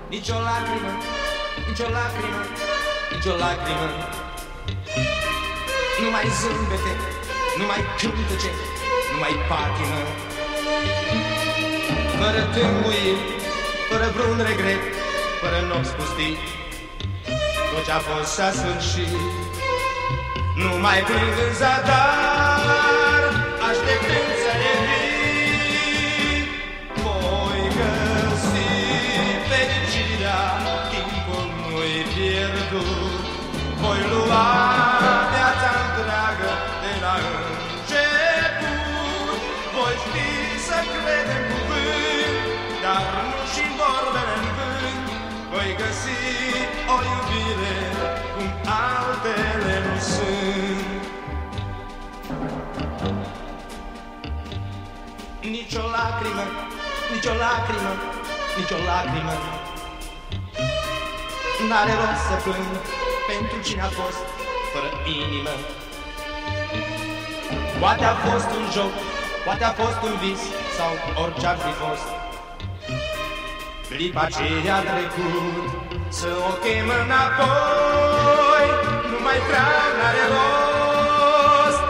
nici o lacrimă, nici o lacrimă, nici o lacrimă. Numai zâmbete, numai cântece, numai patimă. Fără tânguiri, fără vreun regret, fără nopți pustii, tot ce-a fost s-a sfârșit. Numai plâng în zadar, așteptând să revin. Voi găsi fericirea, timpul nu-i pierdut. Voi lua viața întreagă de la început. Voi ști să cred în cuvânt, dar nu și-n vorbele în vânt. Voi găsi o iubire cum altele nu sunt. Nici o lacrimă, nici o lacrimă, nici o lacrimă. N-are rost să plâng pentru cine a fost fără inimă. Poate a fost un joc, poate a fost un vis, sau orice-ar fi fost. Clipa aceea a trecut, să o chem înapoi, nu mai prea n-are rost.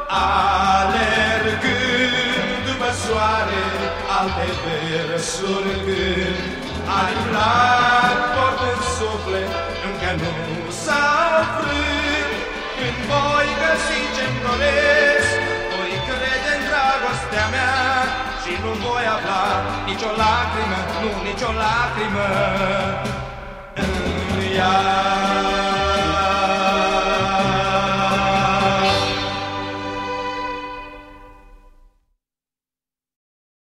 Alergând după soare, alte versuri când ai umblat fort în suflet, încă nu s-au frânt. Când voi găsi ce-mi doresc, voi crede în dragostea mea și nu voi avea nicio lacrimă, nu nicio lacrimă în ea.